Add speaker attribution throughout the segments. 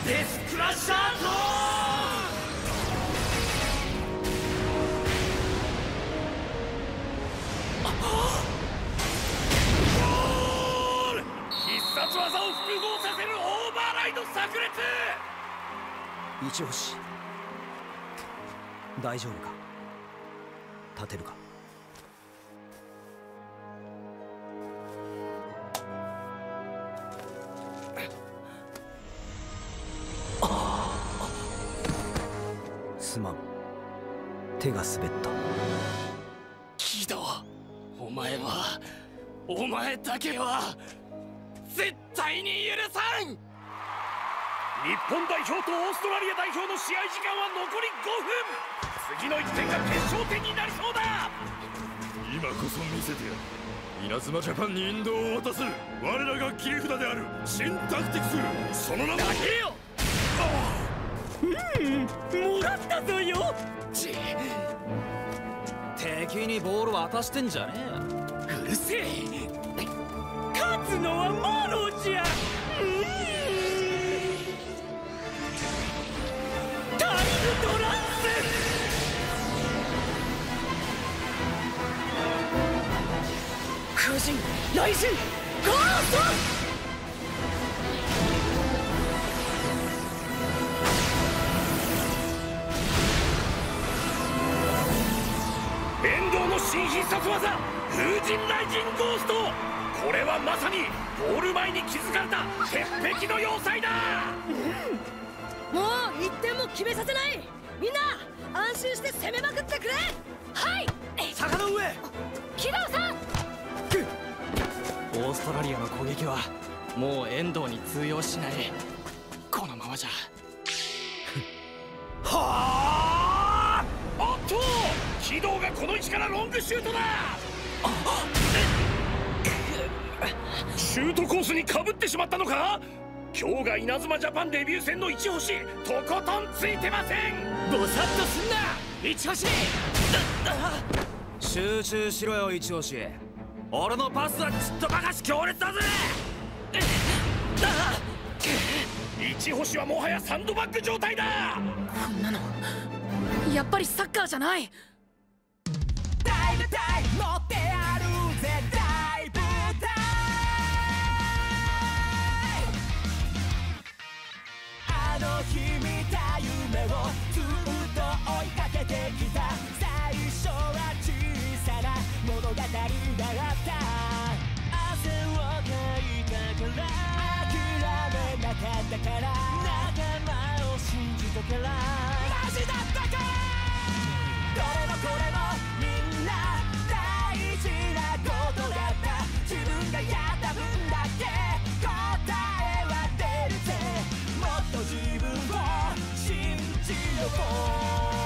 Speaker 1: デスクラッシャート必殺技を複合させるオーバーライド炸裂。
Speaker 2: 一星、大丈夫か？立てるか？すまん、手が滑った。
Speaker 1: キド、お前だけは絶対に許さん。日本代表とオーストラリア代表の試合時間は残り5分。次の1点が決勝点になりそうだ。
Speaker 3: 今こそ見せてやる。稲妻ジャパンに引導を渡す我らが切り札である新タクティクス、その名も。
Speaker 1: 投げよ。もらったぞよ。
Speaker 2: 敵にボール渡してんじゃね
Speaker 1: え。うるせえ。勝つのはマロじゃ。タイムトランス。風神雷神ゴースト。遠藤の新必殺技風神雷神ゴースト。これはまさにゴール前に築かれた鉄壁の要塞だ。
Speaker 4: もう1点も決めさせない。みんな安心して攻めまくってくれ。はい。
Speaker 2: 坂の上。
Speaker 4: 木川さん。
Speaker 1: オーストラリアの攻撃はもう遠藤に通用しない。このままじゃ。はあ。おっと、軌道がこの位置からロングシュートだ。シュートコースにかぶってしまったのか。今日が稲妻ジャパンデビュー戦の一星、とことんついてません。ぼさっとすんな一星。
Speaker 2: 集中しろよ一星。俺のパスはちっとばかし強烈だぜ。
Speaker 1: 一星はもはやサンドバッグ状態だ。
Speaker 4: こんなのやっぱりサッカーじゃない。
Speaker 5: 大舞台乗ってやるぜ大舞台。あの日見た夢をずっと追いかけてきた。最初は小さな物語だった。汗をかいたから諦めなかったから、仲間を信じたからマジだったから。どれもこれもみんな大事なことだった。自分がやった分だけ答えは出るぜ。もっと自分を信じよう。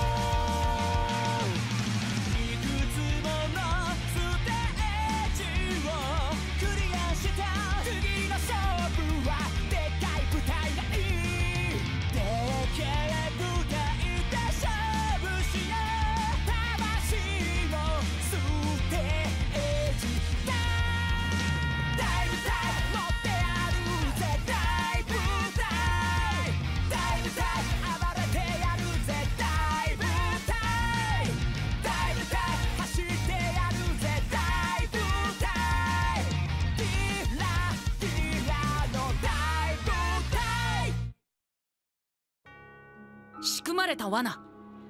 Speaker 5: いくつものステージをクリアした。次の勝負はでかい舞台がいい。でけえ舞台で勝負しよう。魂のステージだ。大舞台乗ってやるぜ大舞台。大舞台暴れてやるぜ大舞台。大舞台走ってやるぜ大舞台。ディラの大舞台。
Speaker 4: 仕組まれた罠。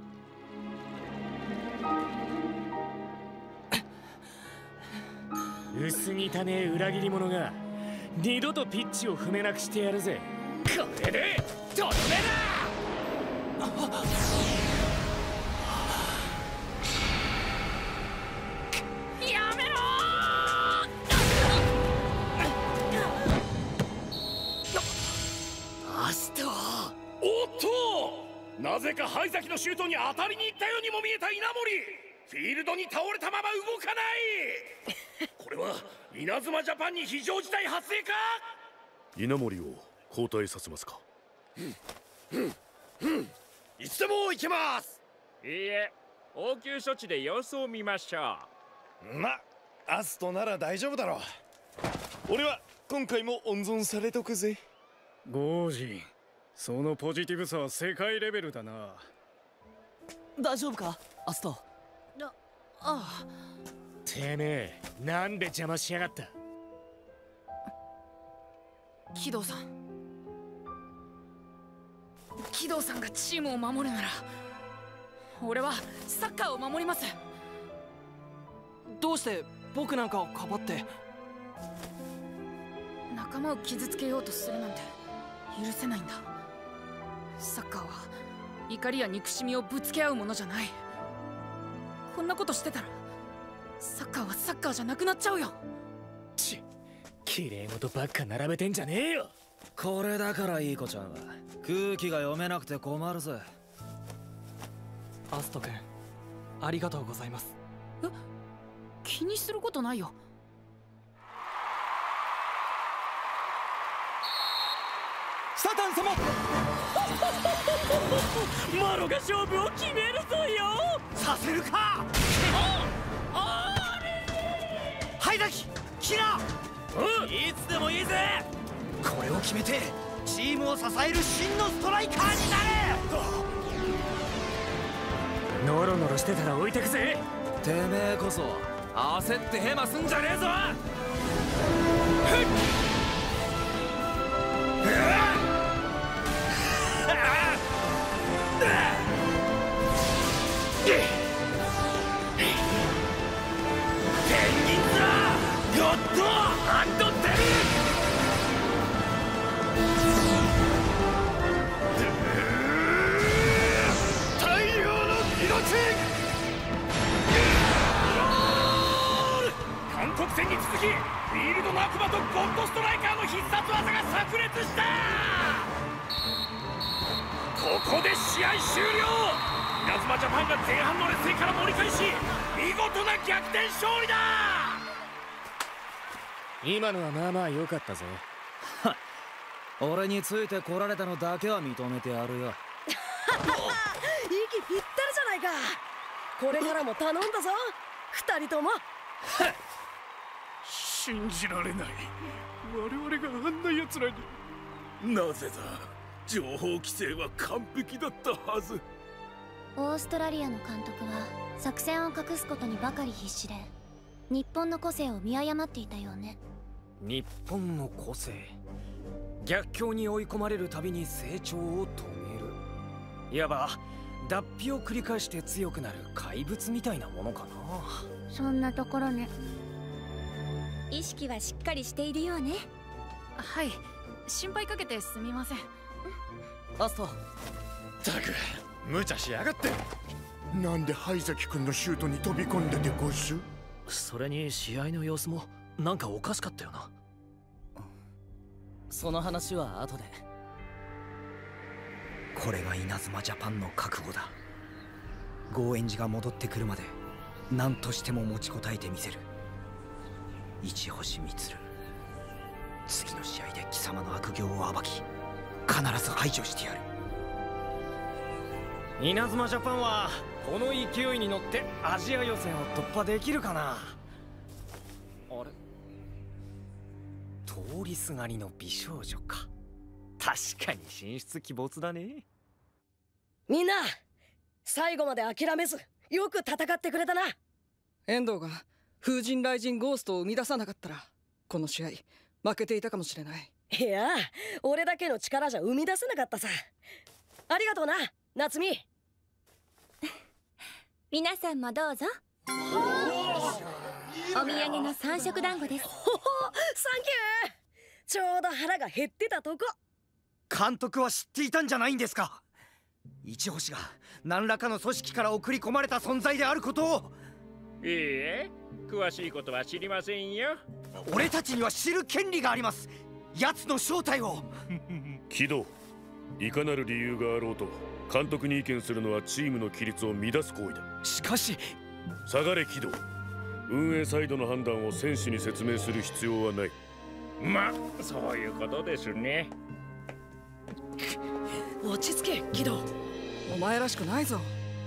Speaker 1: 薄汚ねえ裏切り者が二度とピッチを踏めなくしてやるぜ。これでとどめだ。やめろー。アスト。おっと、なぜか灰崎のシュートに当たりに行ったようにも見えた稲森。フィールドに倒れたまま動かない。これは稲妻ジャパンに非常事態発生か。
Speaker 3: 稲森を交代させますか。
Speaker 1: いつでも行けます。
Speaker 6: いいえ、応急処置で様子を見ましょ
Speaker 7: ま、アストなら大丈夫だろう。俺は今回も温存されとくぜ。
Speaker 1: ゴージン、
Speaker 7: そのポジティブさは世界レベルだな。
Speaker 5: 大丈夫かアスト。
Speaker 4: ああ。
Speaker 1: てめえなんで邪魔しやがった。
Speaker 4: 木戸さん、木戸さんがチームを守るなら俺はサッカーを守ります。
Speaker 5: どうして僕なんかをかばって。
Speaker 4: 仲間を傷つけようとするなんて許せないんだ。サッカーは怒りや憎しみをぶつけ合うものじゃない。こんなことしてたらサッカーはサッカーじゃなくなっちゃうよ。
Speaker 1: 綺麗事ばっか並べてんじゃねえよ。
Speaker 2: これだからいい子ちゃんは空気が読めなくて困るぜ。
Speaker 5: アスト君、ありがとうございます。
Speaker 4: 気にすることないよ。
Speaker 5: サタン様
Speaker 6: マロが勝負を決めるぞよ。
Speaker 2: させるか。ハイダキキラ、いつでもいいぜ。これを決めてチームを支える真のストライカーになれ。
Speaker 1: ノロノロしてたら置いてくぜ。
Speaker 2: てめえこそ焦ってヘマすんじゃねえぞ。
Speaker 1: 韓国戦に続きフィールドの悪魔とゴッドストライカーの必殺技が炸裂した。ここで試合終了。稲妻ジャパンが前半の劣勢から盛り返し見事な逆転勝利だ。今のはまあまあ良かったぜ。
Speaker 2: 俺についてこられたのだけは認めてやるよ。
Speaker 4: 息ぴったりじゃないか。これからも頼んだぞ二人とも。
Speaker 3: 信じられない。我々があんな奴らに。なぜだ。情報規制は完璧だったはず。
Speaker 8: オーストラリアの監督は作戦を隠すことにばかり必死で日本の個性を見誤っていたようね。
Speaker 2: 日本の個性、逆境に追い込まれるたびに成長を遂げる。いわば脱皮を繰り返して強くなる怪物みたいなものかな。
Speaker 8: そんなところね。意識はしっかりしているようね。
Speaker 4: はい、心配かけてすみません。
Speaker 5: アスト。
Speaker 7: ったく無茶しやがって。
Speaker 3: なんで灰崎君のシュートに飛び込んでてごす。
Speaker 1: それに試合の様子もなんかおかしかったよな。
Speaker 5: その話は後で。
Speaker 2: これが稲妻ジャパンの覚悟だ。ゴーエンジが戻ってくるまで何としても持ちこたえてみせる。一星満、次の試合で貴様の悪行を暴き必ず排除してやる。稲妻ジャパンはこの勢いに乗ってアジア予選を突破できるかな。あれ、通りすがりの美少女か。確かに進出鬼没だね。
Speaker 4: みんな最後まで諦めずよく戦ってくれたな。
Speaker 9: 遠藤が風神雷神ゴーストを生み出さなかったらこの試合負けていたかもしれない。
Speaker 4: いや俺だけの力じゃ生み出せなかったさ。ありがとうな夏美。
Speaker 8: 皆さんもどうぞ。お土産の三色団子です。
Speaker 4: サンキュー。ちょうど腹が減ってたとこ。
Speaker 2: 監督は知っていたんじゃないんですか。一星が何らかの組織から送り込まれた存在であることを。
Speaker 6: いいえ、詳しいことは知りませんよ。
Speaker 2: 俺たちには知る権利があります。奴の正体を。
Speaker 3: 木戸、いかなる理由があろうと監督に意見するのはチームの規律を乱す行為だ。
Speaker 2: しかし
Speaker 3: 下がれ木戸。運営サイドの判断を選手に説明する必要はない。
Speaker 6: ま、そういうことですね。
Speaker 4: 落ち着け木戸。
Speaker 9: お前らしくないぞ。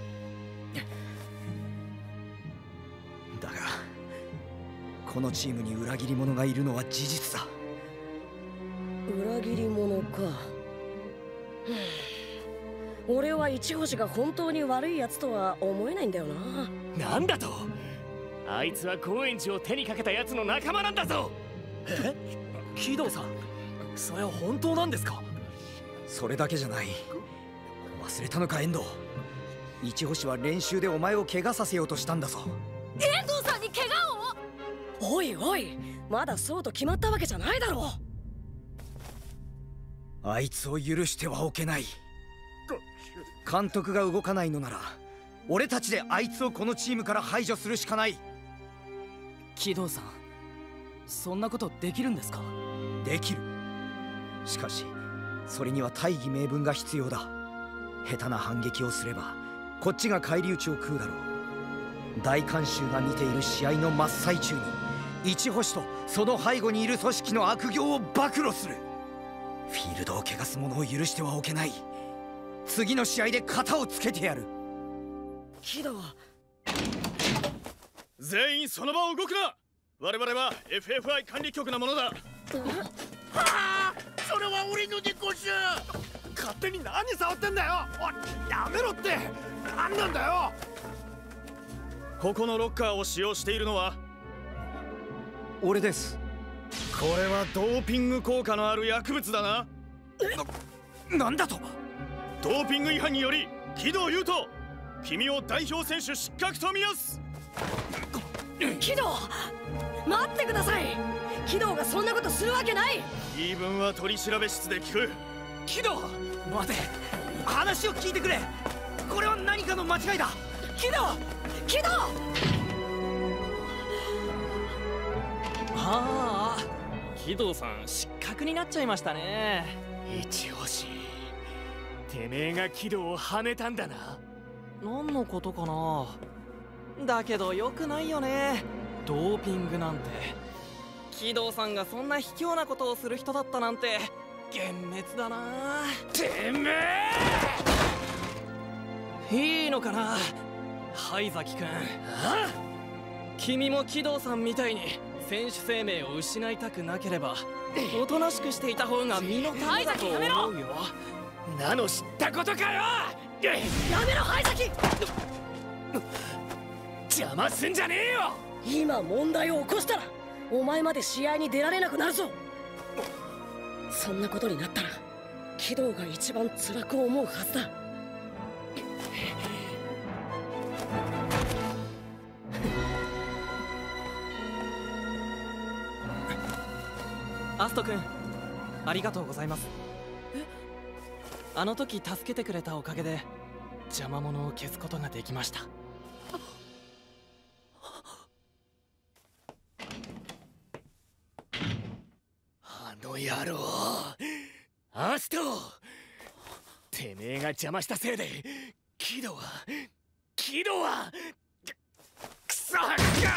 Speaker 2: だがこのチームに裏切り者がいるのは事実だ。
Speaker 4: 裏切り者か。
Speaker 10: 俺は一星が本当に悪いやつとは思えないんだよな。
Speaker 1: なんだと？あいつは高円寺を手にかけたやつの仲間なんだぞ。
Speaker 2: え？木戸さん、それは本当なんですか？それだけじゃない。忘れたのか遠藤。一星は練習でお前を怪我させようとしたんだぞ。
Speaker 10: 遠藤さんに怪我を？おいおい、まだそうと決まったわけじゃないだろ
Speaker 2: う。あいつを許してはおけない。監督が動かないのなら俺たちであいつをこのチームから排除するしかない。
Speaker 11: 木戸さん、そんなことできるんですか？
Speaker 2: できる。しかしそれには大義名分が必要だ。下手な反撃をすればこっちが返り討ちを食うだろう。大観衆が見ている試合の真っ最中に一星とその背後にいる組織の悪行を暴露する。フィールドを汚す者を許してはおけない。次の試合で型をつけてやる。
Speaker 10: 木戸、
Speaker 7: 全員その場を動くな。我々は FFI 管理局のものだ。は
Speaker 3: あ、それは俺のでこす。勝手に何触ってんだよ。おい、やめろって。何なんだよ。
Speaker 7: ここのロッカーを使用しているのは
Speaker 2: 俺です。
Speaker 7: これはドーピング効果のある薬物だな。
Speaker 2: なんだと？
Speaker 7: ドーピング違反により木戸優斗、君を代表選手失格とみなす。
Speaker 10: 木戸、待ってください。木戸がそんなことするわけない。
Speaker 7: 言い分は取り調べ室で聞く。
Speaker 2: 木戸、待て、話を聞いてくれ。これは何かの間違いだ。木戸、木戸。
Speaker 11: ああ、木戸さん失格になっちゃいましたね。
Speaker 1: 一星、てめえが木戸をはめたんだな。
Speaker 11: 何のことかな。だけどよくないよね、ドーピングなんて。木戸さんがそんな卑怯なことをする人だったなんて幻滅だな。
Speaker 1: てめ
Speaker 11: えいいのかな、灰崎くん。君も木戸さんみたいに選手生命を失いたくなければおとなしくしていた方が身のためだと思うよ。
Speaker 1: なの知ったことかよ。
Speaker 10: やめろ灰崎。
Speaker 1: 邪魔すんじゃねえよ。
Speaker 10: 今問題を起こしたらお前まで試合に出られなくなるぞ。そんなことになったら木戸が一番辛く思うはずだ。
Speaker 11: アスト君、ありがとうございます。あの時助けてくれたおかげで邪魔者を消すことができました。
Speaker 1: あの野郎、アスト、てめえが邪魔したせいで木戸はくそっか。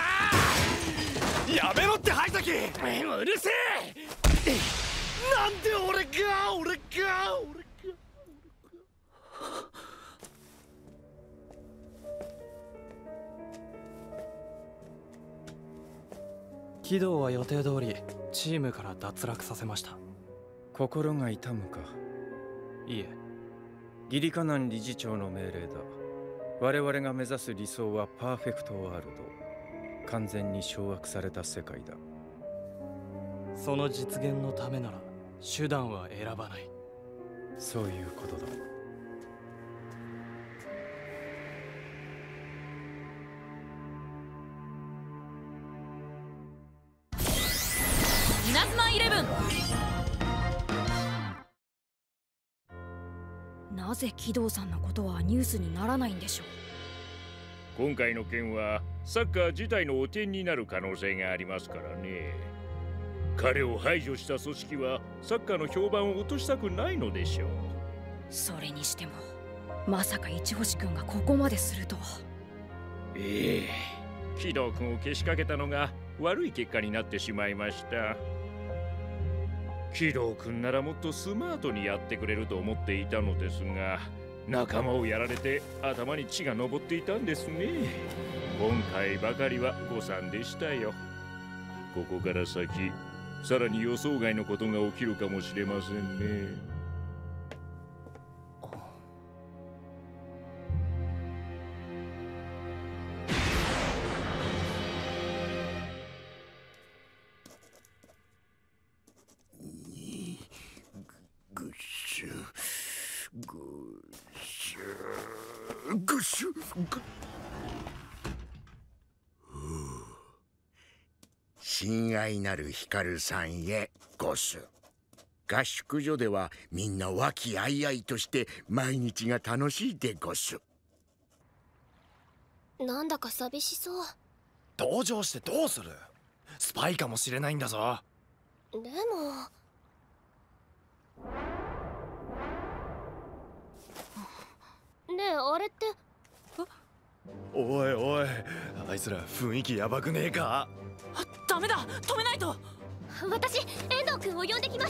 Speaker 3: やめろって灰崎。
Speaker 1: うるせえ。
Speaker 3: なんで俺が
Speaker 11: 木戸は予定通りチームから脱落させました。
Speaker 12: 心が痛むか。
Speaker 11: いえ、
Speaker 12: ギリカナン理事長の命令だ。我々が目指す理想はパーフェクトワールド。完全に掌握された世界だ。
Speaker 11: その実現のためなら手段は選ばない。
Speaker 12: そういうことだ。
Speaker 4: 稲妻イレブン。
Speaker 10: なぜ木戸さんのことはニュースにならないんでしょう。
Speaker 6: 今回の件はサッカー自体の汚点になる可能性がありますからね。彼を排除した組織はサッカーの評判を落としたくないのでしょう。
Speaker 10: それにしてもまさか一星君がここまでするとは。
Speaker 6: ええ、木戸君をけしかけたのが悪い結果になってしまいました。木戸君ならもっとスマートにやってくれると思っていたのですが、仲間をやられて頭に血が上っていたんですね。今回ばかりは誤算でしたよ。ここから先さらに予想外のことが起きるかもしれませんね。
Speaker 3: シュ。
Speaker 13: 親愛なるヒカルさんへゴス。合宿所ではみんな和気あいあいとして毎日が楽しいでゴス。
Speaker 8: なんだか寂しそう。
Speaker 1: 同情してどうする？スパイかもしれないんだぞ。
Speaker 8: でもねえ、あれって。
Speaker 1: おいおい、あいつら雰囲気やばくねえか？
Speaker 4: ダメだ、止めないと。
Speaker 8: 私、遠藤君を呼んできます。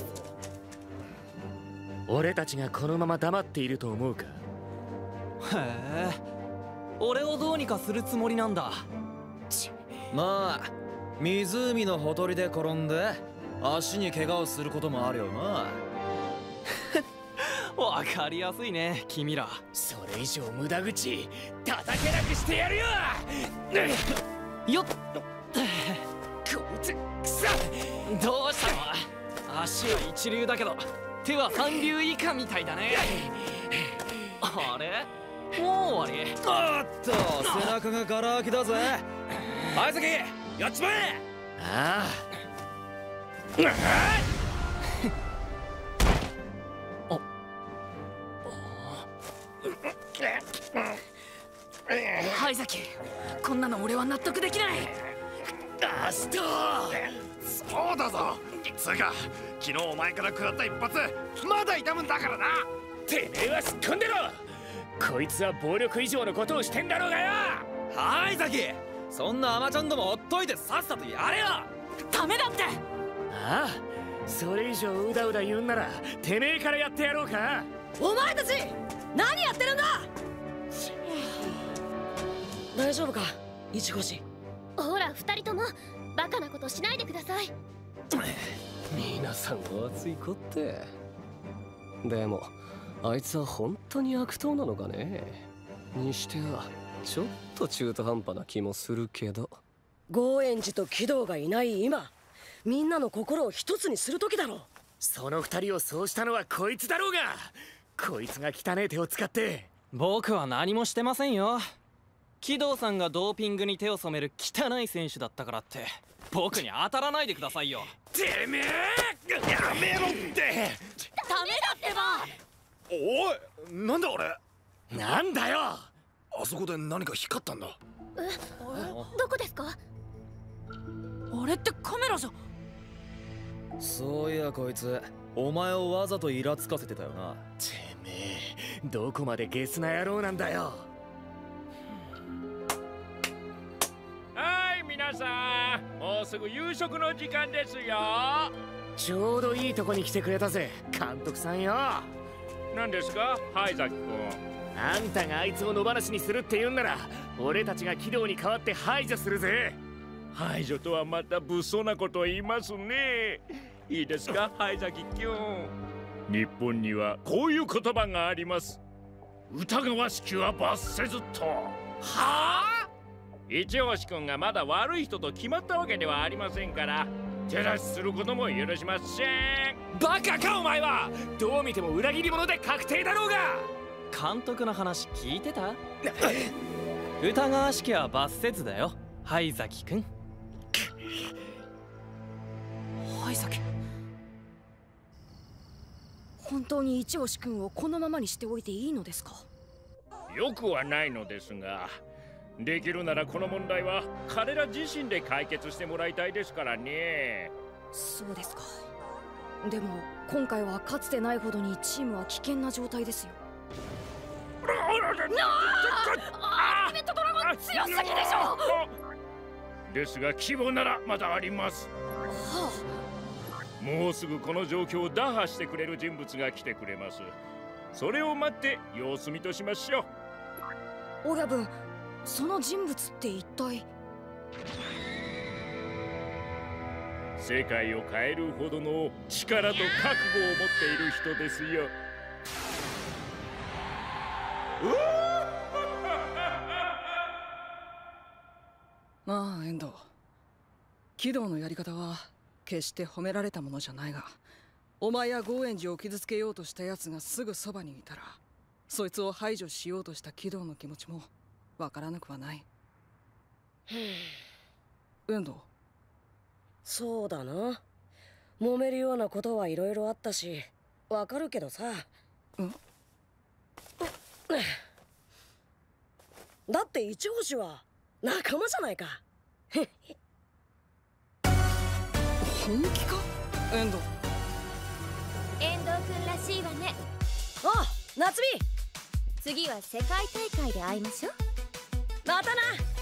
Speaker 1: 俺たちがこのまま黙っていると思うか？
Speaker 11: へえ、俺をどうにかするつもりなんだ。
Speaker 2: まあ湖のほとりで転んで足に怪我をすることもあるよな。
Speaker 11: わかりやすいね、君ら。
Speaker 1: それ以上無駄口叩けなくしてやるよ。
Speaker 11: よっ。
Speaker 1: こいつくさ。
Speaker 11: どうしたの？足は一流だけど手は三流以下みたいだね。あれ？もう終わり？
Speaker 2: おっと、背中がガラ空きだぜ。相崎、やっちまえ。
Speaker 1: あ
Speaker 4: ハイザキ、こんなの俺は納得できない。
Speaker 1: あ、ストそうだぞ。つうか昨日お前から食らった一発まだ痛むんだからな。てめえは突っ込んでろ。こいつは暴力以上のことをしてんだろうがよ。
Speaker 2: はいザキ、そんなアマちゃんどもほっといてさっさとやれよ。
Speaker 4: ダメだって。
Speaker 1: ああ、それ以上うだうだ言うんならてめえからやってやろうか。
Speaker 10: お前たち何やってるんだ。大丈夫か一星。
Speaker 8: ほら、二人ともバカなことしないでください。
Speaker 14: 皆さん熱い子って。でもあいつは本当に悪党なのかね。にしてはちょっと中途半端な気もするけど。
Speaker 10: ゴーエンジとキドがいない今、みんなの心を一つにする時だろう。
Speaker 1: その二人をそうしたのはこいつだろうが。こいつが汚え手を使って。
Speaker 11: 僕は何もしてませんよ。キドさんがドーピングに手を染める汚い選手だったからって僕に当たらないでくださいよ。
Speaker 1: てめえ、やめろって。
Speaker 4: ダメだってば。
Speaker 1: おい、なんだあれ。なんだよ。
Speaker 3: あそこで何か光ったんだ。
Speaker 8: どこですか？
Speaker 4: あれってカメラじゃ。
Speaker 2: そういやこいつお前をわざとイラつかせてたよな。
Speaker 1: てめえ、どこまでゲスな野郎なんだよ。
Speaker 6: はい、皆さん、もうすぐ夕食の時間ですよ。
Speaker 1: ちょうどいいとこに来てくれたぜ、監督さんよ。
Speaker 6: 何ですか、灰崎君。
Speaker 1: あんたがあいつを野放しにするって言うんなら俺たちが軌道に代わって排除するぜ。
Speaker 6: 排除とはまた物騒なことを言いますね。いいですか、灰崎君。日本にはこういう言葉があります。疑わしきは罰せずと。はあ？一星君がまだ悪い人と決まったわけではありませんから手出しすることも許しません。
Speaker 1: バカかお前は。どう見ても裏切り者で確定だろうが。
Speaker 11: 監督の話聞いてた？疑わしきは罰せずだよ、灰崎君。
Speaker 4: 灰崎、本当に一星君をこのままにしておいていいのですか？
Speaker 6: よくはないのですが、できるならこの問題は彼ら自身で解決してもらいたいですからね。
Speaker 4: そうですか。でも今回はかつてないほどにチームは危険な状態ですよ。
Speaker 8: アルティメットドラゴン強すぎでしょ。
Speaker 6: ですが希望ならまだあります。
Speaker 4: は
Speaker 6: あ、もうすぐこの状況を打破してくれる人物が来てくれます。それを待って様子見としましょ
Speaker 4: う。オギャブン、その人物って一体？
Speaker 6: 世界を変えるほどの力と覚悟を持っている人ですよ。
Speaker 9: まあ遠藤、軌道のやり方は決して褒められたものじゃないが、お前やゴーエンジを傷つけようとした奴がすぐそばにいたらそいつを排除しようとした軌道の気持ちもわからなくはない。遠藤。
Speaker 10: そうだな、揉めるようなことはいろいろあったしわかるけどさ。だって一星は仲間じゃないか。
Speaker 9: 本気か遠藤。
Speaker 8: 遠藤君らしいわね。
Speaker 10: ああ、夏美、
Speaker 8: 次は世界大会で会いましょう。
Speaker 10: またな。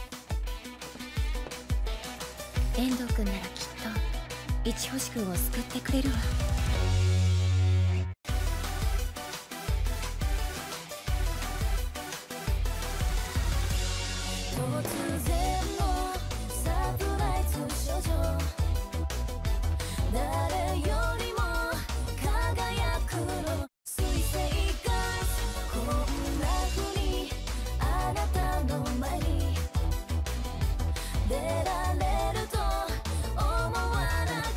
Speaker 8: 遠藤君ならきっと一星君を救ってくれるわ。突然のサプライズ少女、誰よりも輝くの水星がこんな風にあなたの前に出られると思わなかった。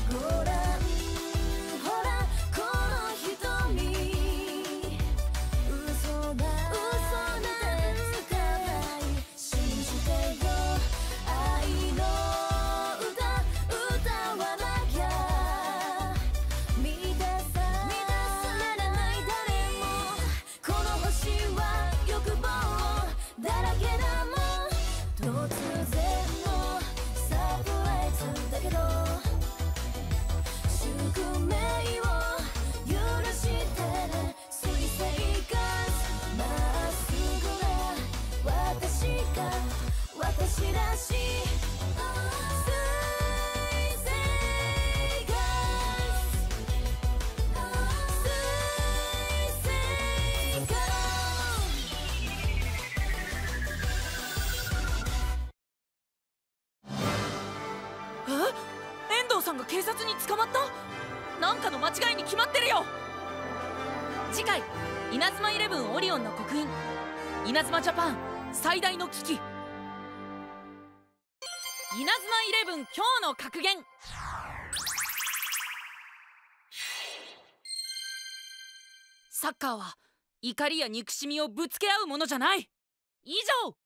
Speaker 8: ご覧ほらこの瞳、嘘だつかない信じてよ、愛の歌歌わなきゃ満たされない誰も、この星は欲望だらけだもん。突然のサプライズだけど宿命を許してね。水星がまっすぐな私が私らしい。水星が水星が
Speaker 4: 遠藤さんが警察に捕まった？なんかの間違いに決まってるよ。次回稲妻イレブンオリオンの刻印、稲妻ジャパン最大の危機。稲妻イレブン今日の格言。サッカーは怒りや憎しみをぶつけ合うものじゃない。以上。